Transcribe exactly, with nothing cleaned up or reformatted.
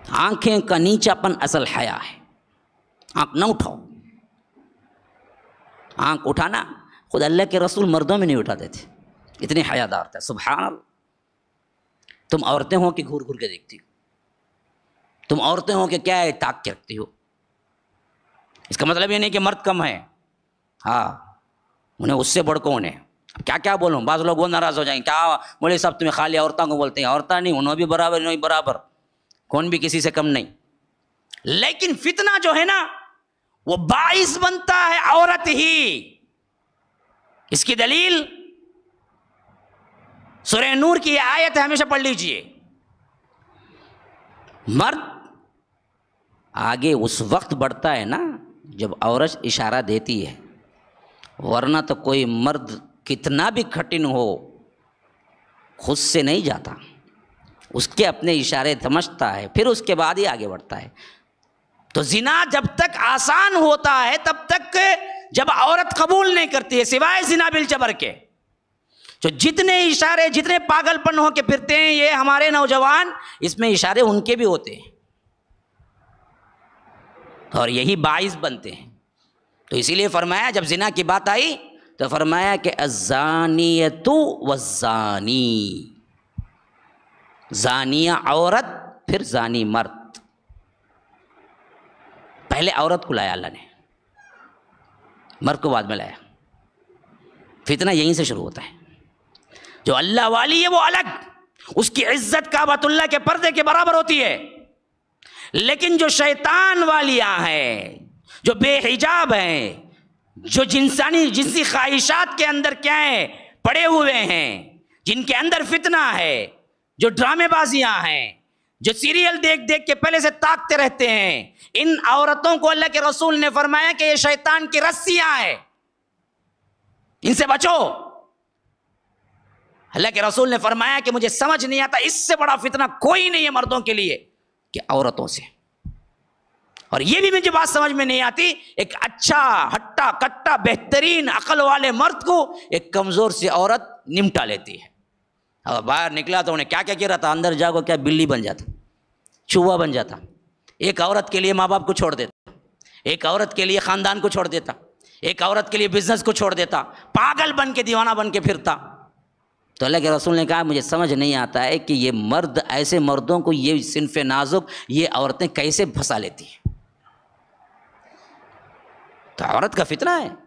آنکھیں کا نیچاپن اصل حیا ہے، آنکھ نہ اٹھاؤ۔ آنکھ اٹھانا خود اللہ کے رسول مردوں میں نہیں اٹھاتے تھے، اتنے حیا دار تھے، سبحان اللہ۔ تم عورتیں ہو کہ گھور گھور کے دیکھتی ہو، تم عورتیں ہو کہ کیا ہے تاک کے رکھتی ہو۔ اس کا مطلب یہ نہیں کہ مرد کم ہے، ہاں انہیں اس سے بڑھ کون ہے۔ کیا کیا بولوں، بعض لوگ وہ ناراض ہو جائیں، کیا بولے صاحب تمہیں خالی عورتوں کو بولتے ہیں، عورتیں نہیں، انہوں بھی برابر، انہوں بھی برابر، کون بھی کسی سے کم نہیں۔ لیکن فتنہ جو ہے نا وہ باعث بنتا ہے عورت ہی۔ اس کی دلیل سورہ نور کی یہ آیت ہے، ہمیشہ پڑھ لیجئے۔ مرد آگے اس وقت بڑھتا ہے نا جب عورت اشارہ دیتی ہے، ورنہ تو کوئی مرد کتنا بھی کھٹن ہو خود سے نہیں جاتا، اس کے اپنے اشارے سمجھتا ہے، پھر اس کے بعد ہی آگے بڑھتا ہے۔ تو زنا جب تک آسان ہوتا ہے تب تک جب عورت قبول نہیں کرتی ہے، سوائے زنا بالجبر کے۔ جو جتنے اشارے، جتنے پاگل پن ہو کے پھرتے ہیں یہ ہمارے نوجوان، اس میں اشارے ان کے بھی ہوتے ہیں اور یہی باعث بنتے ہیں۔ تو اسی لیے فرمایا جب زنا کی بات آئی تو فرمایا کہ الزانیۃ والزانی، زانیہ عورت پھر زانی مرد۔ پہلے عورت کو لایا اللہ نے، مرد کو بعد میں لایا۔ فتنہ یہیں سے شروع ہوتا ہے۔ جو اللہ والی ہے وہ الگ، اس کی عزت کعبۃ اللہ کے پردے کے برابر ہوتی ہے، لیکن جو شیطان والیاں ہیں، جو بے حجاب ہیں، جو جنسانی جنسی خواہشات کے اندر کیا ہیں پڑے ہوئے ہیں، جن کے اندر فتنہ ہے، جو ڈرامے بازیاں ہیں، جو سیریل دیکھ دیکھ کے پہلے سے تاکتے رہتے ہیں، ان عورتوں کو اللہ کے رسول نے فرمایا کہ یہ شیطان کی رسیاں ہیں، ان سے بچو۔ اللہ کے رسول نے فرمایا کہ مجھے سمجھ نہیں آتا اس سے بڑا فتنہ کوئی نہیں ہے مردوں کے لیے کہ عورتوں سے۔ اور یہ بھی مجھے بات سمجھ میں نہیں آتی، ایک اچھا ہٹا کٹا بہترین عقل والے مرد کو ایک کمزور سی عورت نمٹا لیتی ہے۔ اور باہر نکلا تو انہیں کیا کیا کیا رہا تھا، اندر جا کو کیا بلی بن جاتا، چوہا بن جاتا۔ ایک عورت کے لیے ماں باپ کو چھوڑ دیتا، ایک عورت کے لیے خاندان کو چھوڑ دیتا، ایک عورت کے لیے بزنس کو چھوڑ دیتا، پاگل بن کے دیوانہ بن کے پھرتا۔ تو اللہ کے رسول نے کہا مجھے سمجھ نہیں آتا ہے کہ یہ مرد، ایسے مردوں کو یہ صنف نازک یہ عورتیں کیسے پھنسا لیتی ہیں۔ تو عورت کا فتنہ ہے۔